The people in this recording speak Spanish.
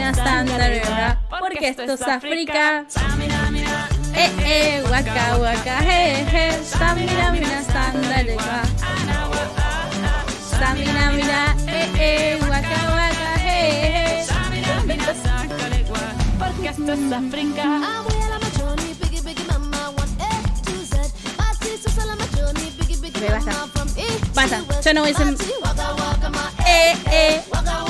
mina, sandalera, porque esto es África. Waka, waka, samina, mina, sandalera. Samina, mina, waka, waka, porque esto es África. Ok, basta. Basta, yo no voy a ser...